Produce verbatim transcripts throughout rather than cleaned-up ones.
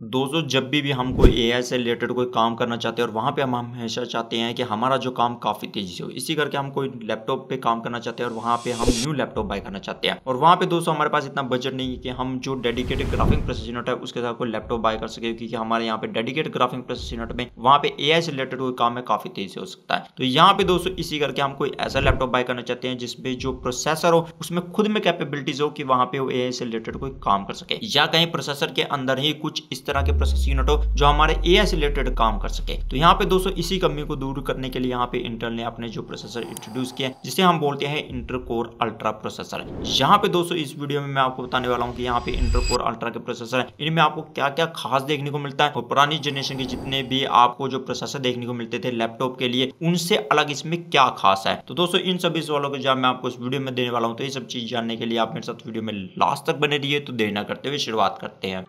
दोस्तों जब भी भी हम कोई एआई से रिलेटेड कोई काम करना चाहते हैं और वहाँ पे हम हमेशा चाहते हैं कि हमारा जो काम काफ़ी तेज़ी से हो। इसी करके हम कोई लैपटॉप पे काम करना चाहते हैं और वहाँ पे हम न्यू लैपटॉप बाय करना चाहते हैं। और वहाँ पे दोस्तों हमारे पास इतना बजट नहीं है कि हम जो डेडिकेटेड ग्राफिक प्रोसेसर यूनिट है उसके साथ कोई लैपटॉप बाय कर सके, क्योंकि हमारे यहाँ पे डेडिकेटेड ग्राफिक प्रोसेसर यूनिट में वहाँ पे एआई से रिलेटेड कोई काम है काफ़ी तेज़ी से हो सकता है। तो यहाँ पे दोस्तों इसी करके हम कोई ऐसा लैपटॉप बाय करना चाहते हैं जिसमें जो प्रोसेसर हो उसमें खुद में कैपेबिलिटीज हो कि वहाँ पे वो एआई से रिलेटेड कोई काम कर सके, या कहीं प्रोसेसर के अंदर ही कुछ इस तरह के प्रोसेसर यूनिट जो हमारे एआई से रिलेटेड काम कर सके। तो यहाँ पे दोस्तों इसी कमी को दूर करने के लिए यहाँ पे इंटेल ने अपने जो प्रोसेसर इंट्रोड्यूस किया जिसे हम बोलते हैं इंटर कोर अल्ट्रा प्रोसेसर। यहाँ पे दोस्तों इस वीडियो में मैं आपको बताने वाला हूँ कि यहाँ पे इंटर कोर अल्ट्रा के प्रोसेसर इनमें आपको क्या क्या खास देखने को मिलता है और पुरानी जनरेशन के जितने भी आपको जो प्रोसेसर देखने को मिलते थे लैपटॉप के लिए उनसे अलग इसमें क्या खास है। तो दोस्तों इन सभी सवालों के जवाब मैं आपको इस वीडियो में देने वाला हूँ। तो ये सब चीज जानने के लिए आप मेरे साथ वीडियो में लास्ट तक बने रहिए। तो देर ना करते हुए शुरुआत करते हैं।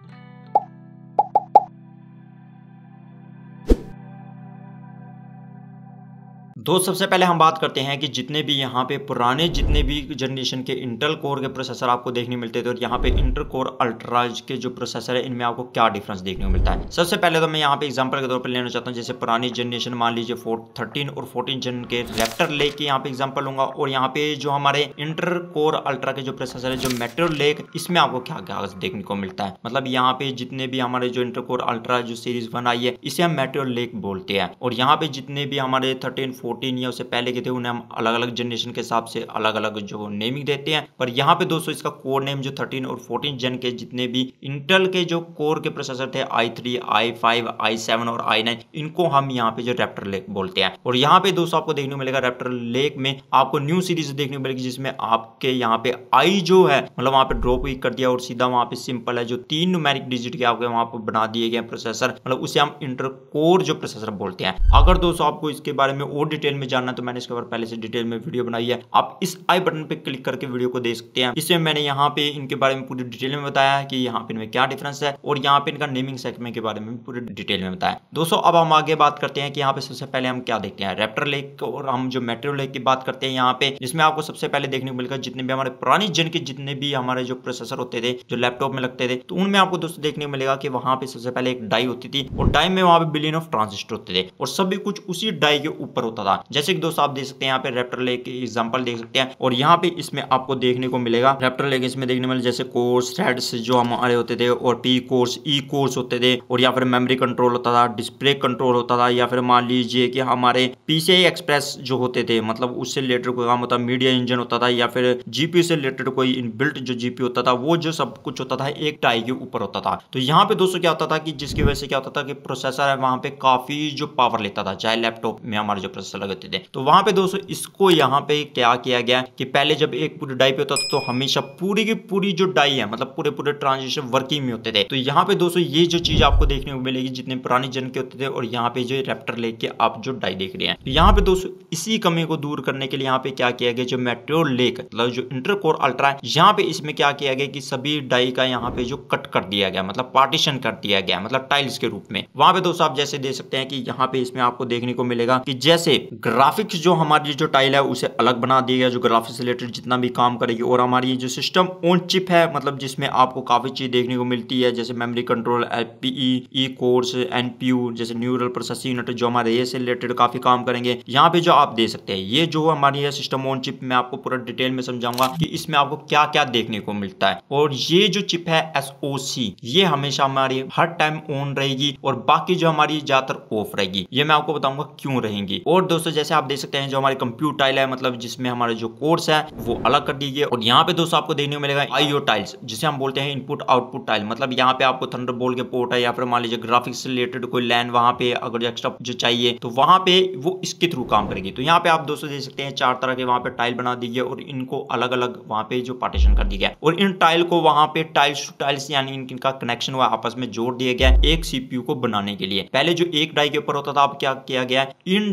दोस्त सबसे पहले हम बात करते हैं कि जितने भी यहाँ पे पुराने जितने भी जनरेशन के इंटेल कोर के प्रोसेसर आपको देखने मिलते थे और यहाँ पे इंटर कोर अल्ट्रा के जो प्रोसेसर है इनमें आपको क्या डिफरेंस देखने को मिलता है। सबसे पहले तो मैं यहाँ पे एग्जांपल के तौर पर लेना चाहता हूँ, जैसे पुरानी जनरेशन मान लीजिए थर्टीन और फोर्टीन जन के रैप्टर लेक के यहाँ पे एग्जाम्पल लूंगा, और यहाँ पे जो हमारे इंटर कोर अल्ट्रा के जो प्रोसेसर है जो मेट्रो लेक, इसमें आपको क्या क्या देखने को मिलता है। मतलब यहाँ पे जितने भी हमारे जो इंटर कोर अल्ट्रा जो सीरीज वन आई है इसे हम मेट्रो लेक बोलते हैं, और यहाँ पे जितने भी हमारे थर्टीन फोर्टीन या उससे पहले के थे उन्हें हम अलग अलग जनरेशन के हिसाब से अलग अलग जो नेमिंग देते हैं। पर यहाँ पे दोस्तों इसका कोर नेम जो थर्टीन और फोर्टीन जन के जितने भी इंटेल के जो कोर के प्रोसेसर थे I three, I five, I seven और आई नाइन, इनको हम यहाँ पे जो रैप्टर लेक बोलते हैं। और यहाँ पे दोस्तों आपको देखने को मिलेगा रैप्टर लेक में आपको न्यू सीरीज देखने को मिलेगी जिसमें आपके यहाँ पे आई जो है मतलब वहाँ पे ड्रॉप ही कर दिया और सीधा वहाँ पे सिंपल है जो तीन न्यूमेरिक डिजिट के आपके वहाँ पे बना दिए गए प्रोसेसर, मतलब उसे हम इंटर कोर जो प्रोसेसर बोलते हैं। अगर दोस्तों आपको इसके बारे में और डिटेल में जानना तो मैंने इसके बारे पहले से डिटेल में वीडियो बनाई है, आप इस आई बटन पे क्लिक करके वीडियो को देख सकते हैं। इसमें मैंने यहाँ पे इनके बारे में पूरी डिटेल में बताया है कि यहाँ पे इनमें क्या डिफरेंस है और यहाँ पे इनका नेमिंग सेगमेंट के बारे में पूरी डिटेल में बताया। दोस्तों अब हम आगे बात करते हैं कि यहाँ पे सबसे पहले हम क्या देखते हैं रैप्टर लेक, और हम जो मेट्रो लेक की बात करते हैं यहाँ पे, जिसमें आपको सबसे पहले देखने को मिलेगा जितने भी हमारे पुरानी जन के जितने भी हमारे जो प्रोसेसर होते थे जो लैपटॉप में लगते थे तो उनमें आपको दोस्तों देखने को मिलेगा कि वहां पे सबसे पहले एक डाई होती थी और डाई में वहां पे बिलियन ऑफ ट्रांजिस्टर होते थे और सभी कुछ उसी डाई के ऊपर होता था। जैसे कि दोस्तों आप देख सकते हैं यहाँ पे रैप्टर लेक की एग्जांपल देख सकते हैं, और यहाँ पे इसमें आपको देखने को मिलेगा रैप्टर लेक इसमें देखने मिले जैसे कोर्स थ्रेड्स जो हमारे होते थे और पी कोर्स, ई कोर्स होते थे, और या फिर मेमोरी कंट्रोल होता था, डिस्प्ले कंट्रोल होता था, या फिर मान लीजिए कि हमारे पीसीआई एक्सप्रेस जो होते थे मतलब उससे रिलेटेड कोई काम होता, मीडिया इंजन होता था, या फिर जीपीयू से रिलेटेड कोई इनबिल्ट जो जीपीयू होता था, वो जो सब कुछ होता था एक टाई के ऊपर होता था। तो यहाँ पे दोस्तों क्या होता था कि जिसकी वजह से क्या होता था कि प्रोसेसर है वहां पे काफी जो पावर लेता था, चाहे लैपटॉप में हमारे जो प्रोसेसर लगते थे। तो वहां पे दोस्तों इसको यहाँ पे क्या किया गया कि पहले जब एक पूरी डाई पे होता था तो हमेशा पूरी की पूरी जो डाई है मतलब पूरे पूरे ट्रांजिस्टर वर्किंग में होते थे। तो यहाँ पे दोस्तों ये जो चीज आपको देखने को मिलेगी जितने पुरानी जन के होते थे, और यहाँ पे जो रैप्टर लेक के आप जो डाई देख रहे हैं। तो यहाँ पे दोस्तों इसी कमी को दूर करने के लिए यहाँ पे क्या किया गया, जो मेट्रो लेक मतलब जो इंटर कोर अल्ट्रा है यहाँ पे इसमें क्या किया गया कि सभी डाई का यहाँ पे जो कट कर दिया गया मतलब पार्टीशन कर दिया गया मतलब टाइल्स के रूप में। वहां पे दोस्तों आप जैसे देख सकते हैं कि यहाँ पे इसमें आपको देखने को मिलेगा कि जैसे ग्राफिक्स जो हमारी जो टाइल है उसे अलग बना दिया गया जो ग्राफिक्स से रिलेटेड जितना भी काम करेगी, और हमारी जो सिस्टम ऑन चिप है मतलब जिसमें आपको काफी चीज देखने को मिलती है जैसे memory control, LPE, E cores, NPU जैसे न्यूरल प्रोसेसिंग यूनिट जो हमारे ये से रिलेटेड काफी काम करेंगे। यहाँ पे जो आप देख सकते हैं ये जो हमारी सिस्टम ऑन चिप में आपको पूरा डिटेल में समझाऊंगा कि इसमें आपको क्या क्या देखने को मिलता है। और ये जो चिप है एसओसी ये हमेशा हमारी हर टाइम ऑन रहेगी और बाकी जो हमारी ज्यादातर ऑफ रहेगी, ये मैं आपको बताऊंगा क्यों रहेंगी। और दोस्तों जैसे आप देख सकते हैं जो हमारी कंप्यूटर टाइल है मतलब जिसमें हमारे जो कोर्स है वो अलग कर दीजिए, और यहाँ पे दोस्तों आपको देखने को मिलेगा आईओ टाइल्स जिसे हम बोलते हैं इनपुट आउटपुट टाइल। मतलब यहाँ पे आपको थंडरबोल्ट के पोर्ट है या फिर मान लीजिए ग्राफिक्स से रिलेटेड कोई लैन वहां पे अगर एक्स्ट्रा जो चाहिए तो वहां पे वो इसके थ्रू काम करेगी। तो यहाँ पे आप दोस्तों देख सकते हैं चार तरह के वहां पे टाइल बना दी गई और इनको अलग अलग वहां पे जो पार्टीशन कर दिया गया, और इन टाइल को वहां पे टाइल्स टू टाइल्स यानी इनका कनेक्शन हुआ आपस में जोड़ दिया गया एक सीपीयू को बनाने के लिए। पहले जो एक डाई के ऊपर होता था अब क्या किया गया इन डाई को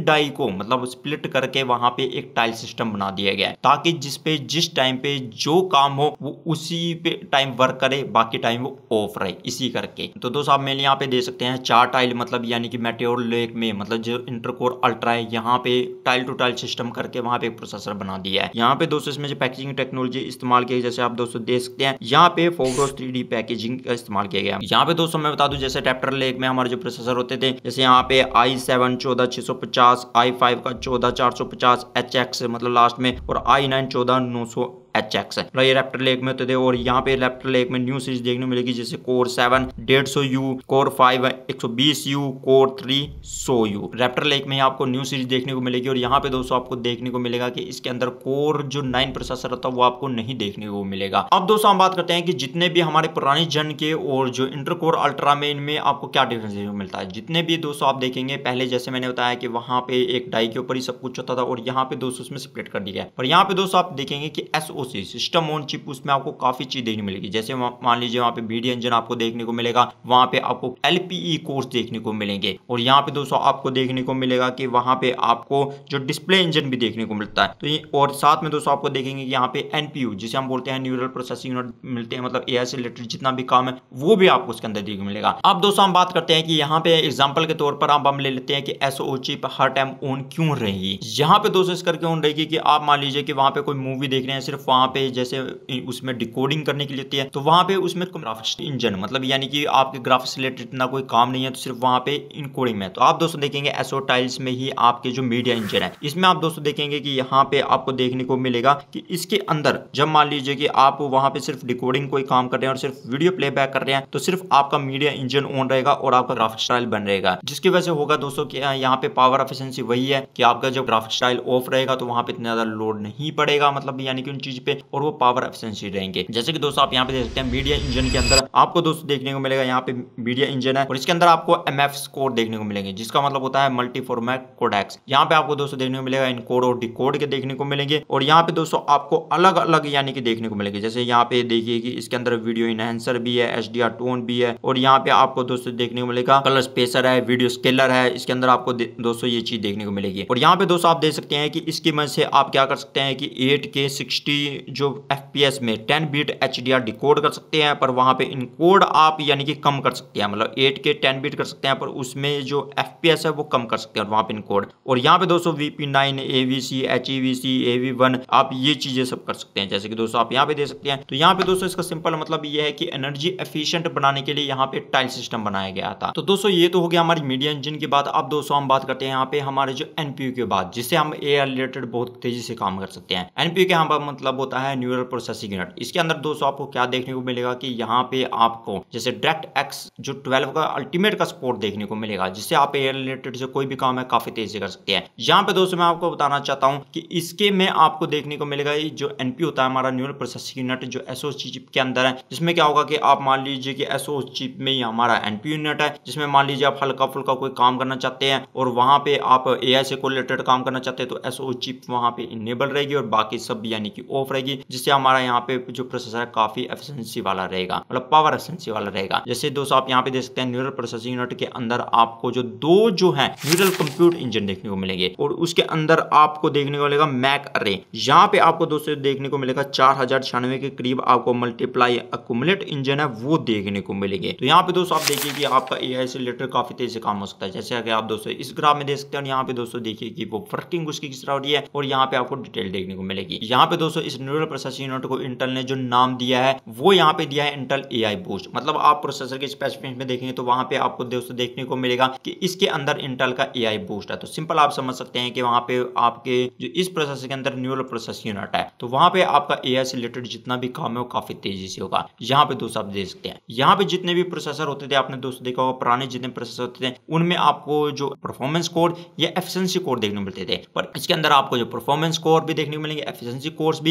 मतलब स्प्लिट करके वहां पे एक टाइल सिस्टम बना दिया गया है, ताकि जिसपे जिस टाइम पे जो काम हो वो उसी पे टाइम वर्क करे, बाकी टाइम वो ऑफ रहे, इसी करके। तो दोस्तों आप मेनली यहाँ पे दे सकते हैं चार टाइल, मतलब यानी कि मेटेओर लेक में मतलब जो इंटरकोर अल्ट्रा है यहाँ पे टाइल टू टाइल सिस्टम करके वहां पे एक प्रोसेसर बना दिया है। यहाँ पे दोस्तों इसमें जो पैकेजिंग टेक्नोलॉजी इस्तेमाल की, जैसे आप दोस्तों देख सकते हैं यहाँ पे फोवरोस थ्री डी पैकेजिंग का इस्तेमाल किया गया। यहाँ पे दोस्तों मैं बता दूं, जैसे रैप्टर लेक में हमारे जो प्रोसेसर होते थे, जैसे यहाँ पे आई सेवन चौदह छह सौ पचास, आई फाइव का चौदह चार सौ पचास एच एक्स मतलब लास्ट में, और आई नाइन चौदह नौ सौ एच एक्स है, मतलब ये रैप्टर लेक में होते थे। और यहाँ पे रैप्टर लेक में न्यू सीरीज देखने को मिलेगी, जैसे कोर सेवन डेढ़ सौ यू, कोर फाइव एक सौ बीस यू, कोर थ्री सौ यू। रैप्टर लेक में आपको न्यू सीरीज देखने को मिलेगी। और यहाँ पे दोस्तों आपको देखने को मिलेगा कि इसके अंदर कोर जो नाइन प्रोसेसर होता है वो आपको नहीं देखने को मिलेगा। अब दोस्तों हम बात करते हैं कि जितने भी हमारे पुराने जन के और जो इंटरकोर अल्ट्रा में, इनमें आपको क्या डिफरेंस देखने को मिलता है। जितने भी दोस्तों आप देखेंगे, पहले जैसे मैंने बताया कि वहां पे एक डाई के ऊपर ही सब कुछ होता था, और यहाँ पे दोस्तों उसमें स्प्लिट कर दिया है। और यहाँ पे दोस्तों आप देखेंगे कि एसओसी सिस्टम चिप, उसमें आपको काफी चीज देखने मिलेगी। जैसे मान लीजिए वहां पे बीडी इंजन आपको देखने को मिलेगा, वहां पे आपको एलपीई कोर्स देखने को मिलेंगे। और यहाँ पे दोस्तों आपको देखने को मिलेगा कि वहां पे आपको जो डिस्प्ले इंजन भी देखने को मिलता है। तो ये और साथ में दोस्तों आपको देखेंगे कि यहाँ पे एनपीयू जिसे हम बोलते हैं न्यूरल प्रोसेसिंग यूनिट मिलते हैं, मतलब एआई से रिलेटेड जितना भी काम है वो भी आपको उसके अंदर देखने को मिलेगा। अब दोस्तों हम बात करते हैं कि यहाँ पे एग्जाम्पल के तौर पर आप हम ले लेते हैं कि एसओ चिप हर टाइम ऑन क्यों रहेगी। यहाँ पे दोस्तों इस करके ऑन रहेगी कि आप मान लीजिए कि वहां पे कोई मूवी देख रहे हैं, सिर्फ वहां पे जैसे उसमें डिकोडिंग करने के लिए होती है, तो वहां पे उसमें ग्राफिक्स इंजन, मतलब यानी कि आपके ग्राफिक्स रिलेटेड इतना कोई काम नहीं है, तो सिर्फ वहां पे इनकोडिंग में। तो आप दोस्तों देखेंगे एसओ टाइल्स में ही आपके जो मीडिया इंजन है, इसमें आप दोस्तों देखेंगे कि यहाँ पे आपको देखने को मिलेगा कि इसके अंदर जब मान लीजिए कि आप वहां पे सिर्फ डिकोडिंग कोई काम कर रहे हैं और सिर्फ वीडियो प्लेबैक कर रहे हैं, तो सिर्फ आपका मीडिया इंजन ऑन रहेगा और आपका ग्राफिक्स टाइल बन रहेगा। जिसकी वजह से होगा दोस्तों कि यहाँ पे पावर एफिशिएंसी वही है कि आपका जब ग्राफिक्स टाइल ऑफ रहेगा तो वहां पे इतना ज्यादा लोड नहीं पड़ेगा, मतलब यानी कि उन चीज पे, और वो पावर एफिशिएंसी रहेंगे। जैसे कि दोस्तों आप यहाँ पे देख सकते हैं मीडिया इंजन के अंदर आपको दोस्तों देखने को मिलेगा, यहाँ पे मीडिया इंजन है और इसके अंदर आपको एमएफ कोड देखने को मिलेंगे, जिसका मतलब होता है मल्टी फॉर्मेट कोडेक्स। यहाँ पे आपको दोस्तों देखने को मिलेगा इनकोड और डिकोड के देखने को मिलेंगे। और यहाँ पे दोस्तों आपको अलग अलग यानी कि देखने को मिलेंगे, जैसे यहाँ पे देखिए कि इसके अंदर वीडियो इनहेंसर भी है, एचडीआर टोन भी है, और यहाँ पे आपको दोस्तों देखने को मिलेगा कलर स्पेसर है, वीडियो स्केलर है, इसके अंदर आपको दोस्तों ये चीज देखने को मिलेगी। और यहाँ पे दोस्तों आप देख सकते हैं कि इसकी मदद से आप क्या कर सकते हैं कि एट के सिक्सटी जो एफपीएस में टेन बीट एचडीआर डिकोड कर सकते हैं, पर वहां पे इनकोड आप यानी कि कम कर सकते हैं, मतलब एट के टेन बीट कर सकते हैं, पर उसमें जो एफपीएस है वो कम कर सकते हैं वहां पे इनकोड। और यहाँ पे दोस्तों VP nine, AVC, HEVC, AV one आप ये चीजें सब कर सकते हैं, जैसे कि दोस्तों आप यहाँ पे दे सकते हैं। तो यहाँ पे दोस्तों इसका सिंपल मतलब ये है कि एनर्जी एफिशिएंट बनाने के लिए यहाँ पे टाइल सिस्टम बनाया गया था। तो दोस्तों ये तो हो गया हमारी मीडिया इंजन की बात। अब दोस्तों हम बात करते हैं यहाँ पे हमारे जो एनपीयू की बात, जिससे हम एआई रिलेटेड बहुत तेजी से काम कर सकते हैं। एनपीयू के यहाँ पर मतलब होता है न्यूरल प्रोसेसिंग यूनिट। इसके अंदर दोस्तों आपको क्या देखने को मिलेगा कि यहाँ पे आपको जैसे डायरेक्ट एक्स जो ट्वेल्व का अल्टीमेट का सपोर्ट देखने को मिलेगा, जिससे आप एआई रिलेटेड से कोई भी काम है काफी तेजी से कर सकते हैं। यहाँ पे दोस्तों मैं आपको बताना चाहता हूँ कि इसके में आपको देखने को मिलेगा जो एनपीयू होता है हमारा न्यूरल प्रोसेसिंग यूनिट, जो एसओ चिप के अंदर है, जिसमें क्या होगा कि आप मान लीजिए कि एसओ चिप में ही हमारा एनपीयू यूनिट है, जिसमें मान लीजिए आप हल्का फुल्का कोई काम करना चाहते हैं और वहां पे आप एआई से कोरिलेटेड काम करना चाहते हैं, तो एसओ चिप वहां पे इनेबल रहेगी और बाकी सब यानी कि ऑफ रहेगी, जिससे हमारा यहाँ पे जो प्रोसेसर है काफी एफिशिएंसी वाला रहेगा, मतलब पावर एफिशिएंसी वाला रहेगा। जैसे दोस्तों आप यहाँ पे देख सकते हैं न्यूरल प्रोसेसिंग यूनिट के अंदर आपको जो दो जो है न्यूरल कंप्यूट इंजन देखने को मिलेंगे, और उसके अंदर आपको देखने को मिलेगा मैक अरे। यहाँ पे आपको दोस्तों देखने को मिलेगा चार हजार छियानवे के करीब आपको मल्टीप्लाई अक्यूमुलेट इंजन है वो देखने को मिलेंगे। तो यहाँ पे दोस्तों आप देखिए कि आपका एआई से रिलेटेड काफी तेजी से काम हो सकता है, जैसे कि आप दोस्तों इस ग्राफ में देख सकते हैं। यहाँ पे दोस्तों देखिए कि वो वर्किंग उसकी किस तरह हो रही है, और यहाँ पे आपको डिटेल देखने को मिलेगी। यहाँ पे दोस्तों इस न्यूरल प्रोसेसिंग यूनिट को इंटेल ने जो नाम दिया है वो यहाँ पे दिया है इंटेल एआई बूस्ट। मतलब आप प्रोसेसर के स्पेसिफिकेशन में देखेंगे तो वहां पे आपको दोस्तों देखने को मिलेगा कि इसके अंदर इंटेल का एआई बूस्ट है। तो सिंपल आप समझ सकते हैं कि वहां पे आपके जो इस प्रोसेसर के अंदर न्यूरल प्रोसेसिंग यूनिट है, तो वहां पे आपका एआई से रिलेटेड जितना भी काम है वो काफी तेजी से होगा। यहाँ पे दोस्तों आप देख सकते हैं यहाँ पे जितने भी प्रोसेसर होते थे, आपने दोस्तों देखा होगा पुराने जितने प्रोसेसर होते थे उनमें आपको जो परफॉर्मेंस कोड या एफिशिएंसी कोड देखने को मिलते थे, पर इसके अंदर आपको जो परफॉर्मेंस कोड भी देखने को मिलेंगे, एफिशिएंसी कोड्स भी,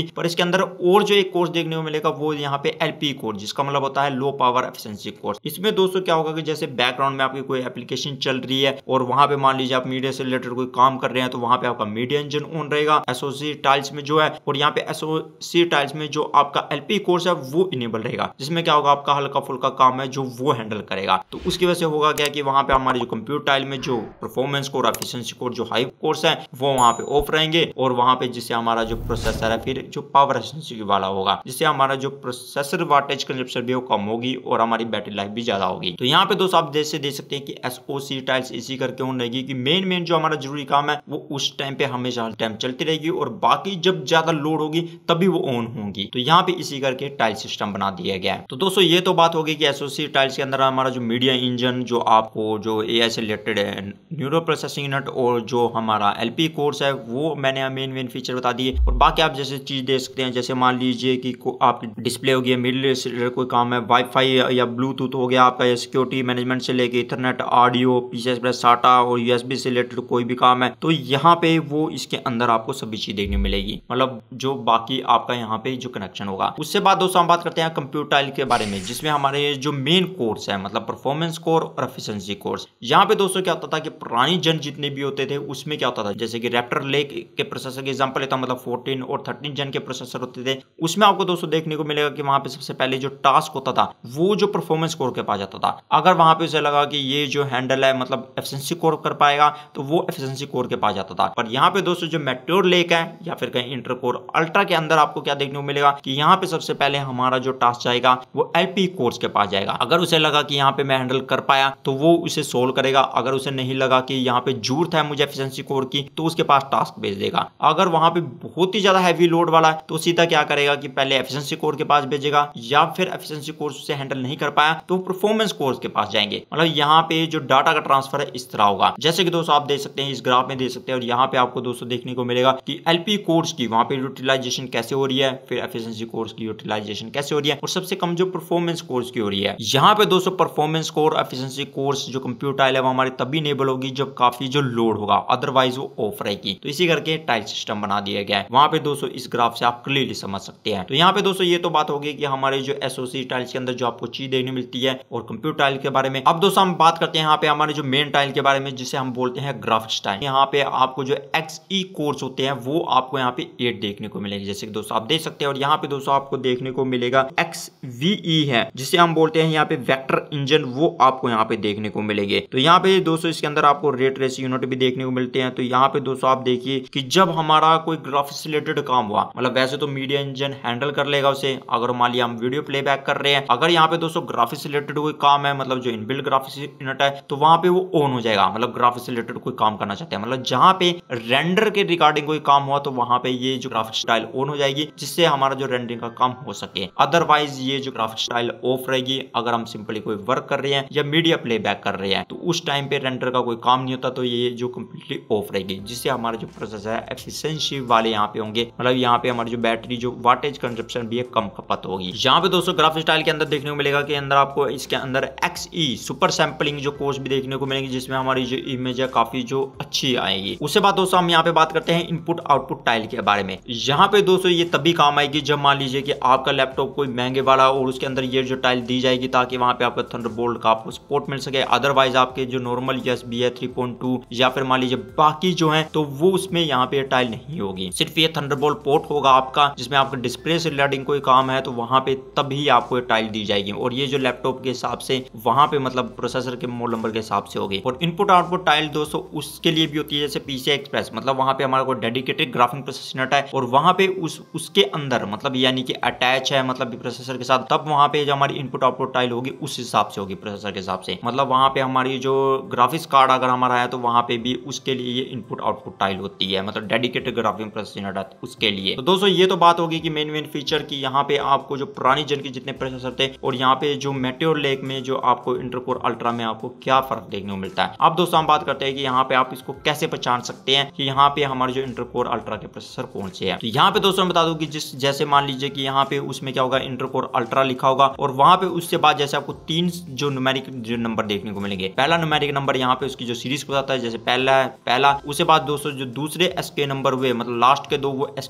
पर इसके अंदर और जो एक कोर्स देखने को मिलेगा वो यहाँ पे एलपी कोर्स, जिसका मतलब होता है लो पावर एफिशिएंसी कोर्स। इसमें दोस्तों क्या होगा कि जैसे बैकग्राउंड में आपकी कोई एप्लीकेशन चल रही है और वहां पे मान लीजिए आप मीडिया से रिलेटेड कोई काम कर रहे हैं, तो वहां पे आपका मीडिया इंजन ऑन रहेगा एसओसी टाइल्स में जो है, और यहाँ पे एसओसी टाइल्स में जो आपका एलपी कोर्स है वो इनेबल रहेगा, जिसमें क्या होगा आपका हल्का फुल्का काम है जो वो हैंडल करेगा। तो उसकी वजह से होगा क्या कि वहां पे हमारे जो कंप्यूटर टाइल में जो परफॉर्मेंस कोर एफिशिएंसी कोर जो हाई कोर्स है वो वहां पे ऑफ रहेंगे, और वहां पे जिससे हमारा जो प्रोसेसर है फिर जो पावर एफिशिएंसी वाला होगा, जिससे हमारा जो प्रोसेसर वाटेज कंजप्शन भी वो कम होगी और हमारी बैटरी लाइफ भी ज्यादा होगी। तो यहाँ पे दोस्तों आप जैसे देख सकते हैं कि एसओसी टाइल्स इसी करके ऑन रहेगी कि मेन मेन जो हमारा जरूरी काम है वो उस टाइम पे हमेशा हर टाइम चलती रहेगी, और बाकी जब ज्यादा लोड होगी तभी वो ऑन होंगी। तो यहाँ पे इसी करके टाइल सिस्टम बना दिया गया है। तो दोस्तों ये तो बात होगी कि एसओसी टाइल्स के अंदर हमारा जो मीडिया इंजन जो आपको जो एआई से रिलेटेड है, न्यूरो प्रोसेसिंग यूनिट और जो हमारा एलपी कोर्स है वो मैंने मेन मेन फीचर बता दिए। और बाकी आप जैसे चीज देख सकते हैं, जैसे मान लीजिए कि आपकी डिस्प्ले हो गई, मिडिल से रिलेटेड कोई काम है, वाईफाई या ब्लूटूथ हो गया आपका, या सिक्योरिटी मैनेजमेंट से लेके इथरनेट, ऑडियो, पीसीआई एक्सप्रेस, साटा और यूएसबी से रिलेटेड कोई भी काम है, तो यहाँ पे वो इसके अंदर आपको सभी चीज देखने मिलेगी, मतलब जो बाकी आपका यहाँ पे जो कनेक्शन होगा। उससे बाद दोस्तों हम बात करते हैं कंप्यूटर टाइल के बारे में, जिसमें हमारे जो मेन कोर्स है मतलब परफॉर्मेंस कोर और एफिशिएंसी कोर्स। यहाँ पे दोस्तों क्या होता था कि पुरानी जन जितने भी होते थे उसमें क्या होता था, जैसे कि रैप्टर लेक के प्रोसेसर के एग्जांपल लेता हूं, मतलब फोर्टीन और थर्टीन जन के प्रोसेसर होते थे, उसमें आपको दोस्तों देखने को मिलेगा कि वहां पे सबसे पहले जो टास्क होता था वो जो परफॉर्मेंस कोर के पास जाता था। अगर वहां पे उसे लगा कि ये जो हैंडल है मतलब एफिशिएंसी कोर कर पाएगा तो वो एफिशिएंसी कोर के पास जाता था। पर यहाँ पे दोस्तों जो मेट्योर लेक है या फिर कहीं इंटर कोर अल्ट्रा के अंदर आपको क्या देखने को मिलेगा कि यहाँ पे सबसे पहले हमारा जो टास्क जाएगा वो एलपी कोर्स के पास जाएगा। अगर उसे लगा कि यहाँ पे मैं हैंडल कर पाया तो वो उसे सोल्व करेगा, अगर उसे नहीं लगा कि यहाँ पे जरूरत है मुझे एफिशिएंसी कोर की तो उसके पास टास्क भेज देगा। अगर वहां पे बहुत ही ज्यादा हैवी लोड वाला है तो सीधा क्या करेगा कि पहले एफिशिएंसी कोर के पास भेजेगा, या फिर एफिशिएंसी कोर से हैंडल नहीं कर पाया तो परफॉर्मेंस कोर्स के पास जाएंगे। मतलब यहाँ पे जो डाटा का ट्रांसफर है इस तरह होगा, जैसे कि दोस्तों आप देख सकते हैं इस ग्राफ में देख सकते हैं, और यहाँ पे आपको दोस्तों देखने को मिलेगा कि एलपी कोर्स की वहां पे यूटिलाइजेशन कैसे हो रही है, फिर एफिशिएंसी कोर्स की यूटिलाइजेशन कैसे हो रही है, और सबसे कम जो परफॉर्मेंस कोर्स की हो रही है। यहाँ पे दोस्तों परफॉर्मेंस कोर एफिशिएंसी कोर्स जो कंप्यूटर टाइल है वो हमारी तभी इनेबल होगी जब काफी जो लोड होगा, अदरवाइज वो ऑफ रहेगी। तो इसी करके टाइल सिस्टम बना दिया गया है। वहां पे दोस्तों इस ग्राफ से आप क्लियरली समझ सकते हैं। तो यहाँ पे दोस्तों ये तो बात होगी कि हमारे जो एसओसी टाइल्स के अंदर जो आपको चीज देखने मिलती है और कंप्यूटर टाइल के बारे में। अब दोस्तों हम बात करते हैं यहाँ पे हमारे जो मेन टाइल के बारे में, जिसे हम बोलते हैं ग्राफिक्स टाइल। यहाँ पे आपको जो एक्सई कोर्स होते हैं वो आपको यहाँ पे एट देखने को मिलेंगे, जैसे कि दोस्तों आप देख सकते हैं। और यहाँ पे दोस्तों आपको देखने को मिलेगा एक्सवीई है, जिसे हम बोलते हैं यहाँ पे वेक्टर इंजन, वो आपको यहाँ पे देखने को मिलेंगे। तो यहाँ पे दोस्तों इसके अंदर आपको रेट रेस यूनिट भी देखने को मिलते हैं। तो यहाँ पे दोस्तों आप देखिए कि जब हमारा कोई ग्राफिक्स रिलेटेड काम हुआ, मतलब वैसे तो मीडिया इंजन हैंडल कर लेगा उसे, अगर मान लिया हम वीडियो प्लेबैक कर रहे हैं, अगर यहाँ पे दोस्तों ग्राफिक्स रिलेटेड कोई काम है, मतलब जो इनबिल्ट ग्राफिक्स यूनिट है, तो वहां पे वो ऑन हो जाएगा। मतलब ग्राफिक्स रिलेटेड कोई काम करना चाहते हैं, मतलब जहां पे रेंडर के रिगार्डिंग कोई काम हुआ तो वहां पे ये जो ग्राफिक्स टाइल ऑन हो जाएगी, जिससे हमारा जो रेंडरिंग का काम हो सके। अदरवाइज ये जो ग्राफिक्स टाइल ऑफ रहेगी अगर हम सिंपली कोई वर्क कर रहे हैं या मीडिया प्लेबैक कर रहे हैं, तो उस टाइम पे रेंडर का कोई काम नहीं होता, तो ये जो कंप्लीटली ऑफ रहेगी, जिससे हमारा जो प्रोसेसर है एफिशिएंसी वाले यहाँ पे होंगे, मतलब यहाँ पे हमारी जो बैटरी जो वाटेज कंजप्शन भी है कम खपत होगी। यहाँ पे दोस्तों ग्राफिक्स टाइल के अंदर देखने को मिलेगा कि अंदर आपको इसके अंदर एक्सई सुपर सैंपलिंग जो कोर्स भी देखने को मिलेंगे, जिसमें हमारी जो इमेज है काफी जो अच्छी आएगी। उसके बाद दोस्तों हम यहाँ पे बात करते हैं इनपुट आउटपुट टाइल के बारे में। यहाँ पे दोस्तों ये तभी काम आएगी जब मान लीजिए कि आपका लैपटॉप कोई महंगे वाला और उसके अंदर ये जो टाइल दी जाएगी, ताकि वहां पे आपका थंडरबोल्ट का आपको सपोर्ट मिल सके। अदरवाइज आपके जो नॉर्मल यूएसबी है थ्री पॉइंट टू या फिर मान लीजिए बाकी जो है, तो वो उसमें यहाँ पे टाइल नहीं होगी, सिर्फ ये थंडरबोल्ट पोर्ट होगा आपका, जिसमें आपका डिस्प्ले से रिलेटिंग कोई काम है तो वहां पे तभी आपको टाइल दी जाएगी। और ये जो लैपटॉप के हिसाब से वहां पे मतलब प्रोसेसर के मॉडल नंबर के हिसाब से होगी। और इनपुट आउटपुट टाइल दोस्तों उसके लिए भी होती है, जैसे पीसीआई एक्सप्रेस, मतलब वहां पे हमारा कोई डेडिकेटेड ग्राफिक प्रोसेसर यूनिट है और वहां पे उस उसके अंदर मतलब यानी कि अटैच है मतलब प्रोसेसर के साथ, तब वहां पे जो हमारी इनपुट आउटपुट टाइल होगी उस हिसाब से होगी प्रोसेसर के हिसाब से। मतलब वहां पे हमारी जो ग्राफिक्स कार्ड अगर हमारा है तो वहां पे भी उसके लिए ये इनपुट आउटपुट टाइल होती है, मतलब डेडिकेटेड ग्राफिक प्रोसेसर यूनिट है उसके लिए। तो दोस्तों ये तो बात होगी कि मेन मेन फीचर की यहाँ पे आपको जो पुरानी जन के जितने प्रोसेसर थे और यहाँ पे जो मेट्योर लेक में जो आपको इंटरकोर अल्ट्रा में आपको क्या फर्क देखने को मिलता है। अब दोस्तों हम बात करते हैं कि यहाँ पे आप इसको कैसे पहचान सकते हैं कि यहाँ पे हमारे जो इंटरकोर अल्ट्रा के प्रोसेसर कौन से हैं। तो यहाँ पे दोस्तों मैं बता दूं कि जिस जैसे मान लीजिए कि यहाँ पे उसमें क्या होगा, इंटरकोर अल्ट्रा लिखा होगा और वहां पे उसके बाद जैसे आपको तीन जो न्यूमेरिक जो नंबर देखने को मिलेंगे। पहला न्यूमेरिक नंबर यहाँ पे उसकी जो सीरीज बताता है, जैसे पहला है पहला, उसके बाद दोस्तों जो दूसरे एसके नंबर हुए मतलब लास्ट के दो वो एसके नंबर,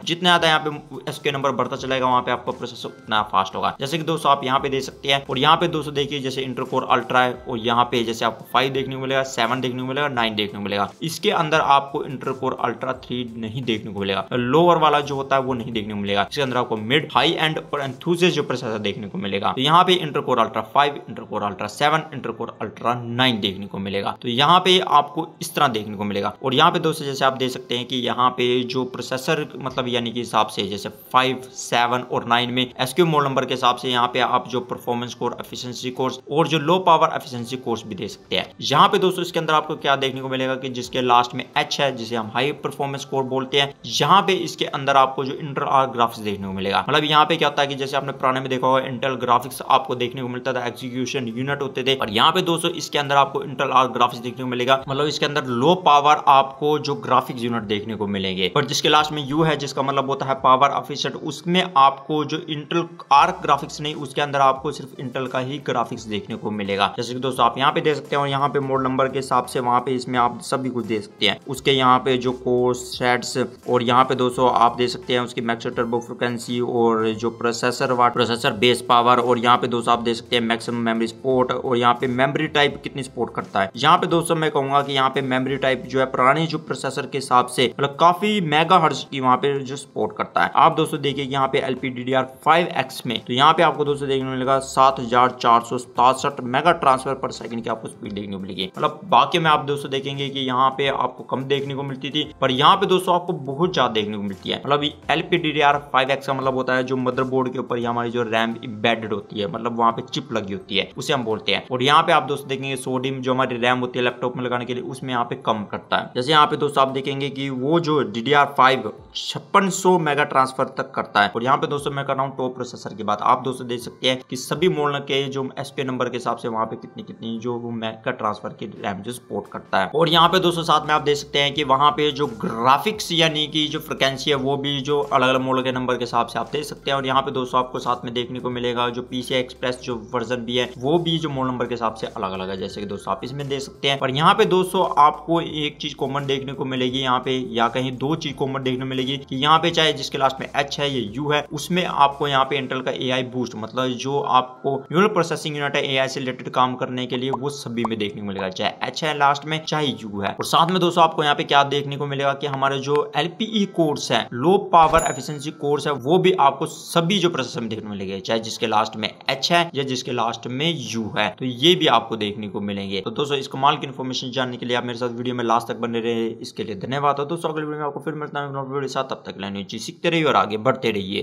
जितना ज्यादा यहाँ पे एसक्यू नंबर बढ़ता चलेगा वहाँ पे आपका प्रोसेसर उतना फास्ट होगा। जैसे कि दोस्तों आप यहाँ पे देख सकते हैं, और यहाँ पे दोस्तों देखिए जैसे इंटर कोर अल्ट्रा है, और यहाँ पे जैसे आपको फाइव देखने को मिलेगा, सेवन देखने को मिलेगा, नाइन देखने को मिलेगा। इसके अंदर आपको इंटर कोर अल्ट्रा थ्री नहीं देखने को मिलेगा, लोअर वाला जो होता है वो नहीं देखने को मिलेगा। इसके अंदर आपको मिड, हाई एंड और एंथुसियास्ट जो प्रोसेसर देखने को मिलेगा। तो यहाँ पे Intel core ultra five, Intel core ultra seven, Intel core ultra nine देखने को मिलेगा। तो यहाँ पे आपको इस तरह देखने को मिलेगा। और यहाँ पे दोस्तों जैसे आप देख सकते हैं कि यहाँ पे जो प्रोसेसर मतलब यानी कि हिसाब से जैसे फाइव, सेवन और नाइन में एसक्यू मोड नंबर के हिसाब से यहाँ पे आप जो परफॉर्मेंस कोर, एफिशिएंसी कोर्स और जो लो पावर एफिशिएंसी कोर्स भी दे सकते हैं। यहाँ पे दोस्तों इसके अंदर आपको क्या देखने को मिलेगा कि जिसके लास्ट में एच है, जिसे हम हाई परफॉर्मेंस कोर बोलते हैं, यहाँ पे इसके अंदर आपको जो इंटर आर ग्राफिक्स देखने को मिलेगा। मतलब यहाँ पे क्या होता है कि जैसे आपने पुराने में देखा होगा इंटेल ग्राफिक्स आपको देखने को मिलता था, एग्जीक्यूशन यूनिट होते थे, और यहाँ पे दोस्तों इसके अंदर आपको इंटेल आर ग्राफिक्स देखने को मिलेगा। मतलब इसके अंदर लो पावर आपको जो ग्राफिक्स यूनिट देखने को मिलेंगे, और जिसके लास्ट में यू है जिसका मतलब होता है पावर एफिशिएंट, उसमें आपको जो इंटेल आर ग्राफिक्स नहीं, उसके अंदर आपको सिर्फ इंटेल का ही ग्राफिक्स देखने को मिलेगा। जैसे कि दोस्तों आप यहाँ पे देख सकते हैं, और यहाँ पे मोड नंबर के हिसाब से वहाँ पे इसमें आप सभी कुछ देख सकते हैं। उसके यहाँ पे जो कोर्स थ्रेड्स, और यहाँ पे दोस्तों आप देख सकते हैं उसकी मैक्सिमम टर्बो फ्रीक्वेंसी और जो processor watt processor base power, और यहाँ पे दोस्तों आप देख सकते हैं मैक्सिमम मेमोरी सपोर्ट, और यहाँ पे मेमोरी टाइप कितनी सपोर्ट करता है। यहाँ पे दोस्तों मैं कहूंगा कि यहाँ पे मेमोरी टाइप जो है पुराने जो प्रोसेसर के हिसाब से मतलब काफी मेगा हर्ट्ज की वहाँ पे जो सपोर्ट करता है। आप दोस्तों देखिए यहाँ पे L P D D R five X में, तो यहाँ पे आपको दोस्तों देखने को मिलेगा सात हजार चार सौ सतासठ मेगा ट्रांसफर पर सेकंड की आपको स्पीड देखने को मिलेगी। मतलब बाकी में आप दोस्तों देखेंगे कि यहाँ पे आपको कम देखने को मिलती थी, पर यहाँ पे दोस्तों आपको बहुत ज्यादा देखने को मिलती है। मतलब L P D D R five X का मतलब होता है जो मदरबोर्ड के ऊपर हमारी जो रैम एम्बेडेड होती है, मतलब वहाँ पे चिप लगी होती है, उसे हम बोलते हैं। और यहाँ पे आप दोस्तों देखेंगे सोडियम जो हमारी रैम होती है लैपटॉप में लगाने के लिए, उसमें यहाँ पे कम करता है। जैसे यहाँ पे दोस्तों आप देखेंगे कि वो जो डी डी आर फाइव छप्पन सौ मेगा ट्रांसफर तक करता है। और यहाँ पे दोस्तों मैं कर रहा हूँ टॉप प्रोसेसर की बात, आप दोस्तों देख सकते हैं कि सभी मॉडल के जो एसपी नंबर के हिसाब से वहाँ पे कितनी कितनी जो वो मेगा ट्रांसफर की रैम जो सपोर्ट करता है। और यहाँ पे दोस्तों साथ में आप देख सकते हैं कि वहाँ पे जो ग्राफिक्स यानी कि जो फ्रिक्वेंसी है वो भी जो अलग अलग मॉडल के नंबर के हिसाब से आप देख सकते हैं। और यहाँ पे दोस्तों आपको साथ में देखने को मिलेगा जो पीसी एक्सप्रेस जो वर्जन भी है वो भी जो मॉडल नंबर के हिसाब से अलग अलग है, जैसे कि दोस्तों आप इसमें देख सकते हैं। पर यहाँ पे दोस्तों आपको एक चीज कॉमन देखने को मिलेगी यहाँ पे, या कहीं दो चीज कॉमन देखने को मिलेगी कि यहाँ पे चाहे जिसके लास्ट में एच है या यू है, उसमें आपको यहाँ पे इंटेल का एआई बूस्ट मतलब जो आपको न्यूरल प्रोसेसिंग यूनिट है एआई से रिलेटेड काम करने के लिए, वो सभी में देखने को मिलेगा, चाहे एच है लास्ट में चाहे यू है। और साथ में दोस्तों आपको यहाँ पे क्या देखने को मिलेगा कि हमारे जो एलपीई कोर्स है, लो पावर एफिशिएंसी कोर्स है, वो भी आपको सभी जो प्रोसेसर में देखने को मिलेंगे, चाहे जिसके लास्ट में एच है या जिसके लास्ट में यू है, तो ये भी आपको देखने को मिलेंगे। तो दोस्तों इस कमाल की इन्फॉर्मेशन जानने के लिए आप मेरे साथ वीडियो में लास्ट तक बने रहे, इसके लिए धन्यवाद। दोस्तों अगले वीडियो में आपको फिर मिलता है, तब तक लेने सीखते रहिए और आगे बढ़ते रहिए।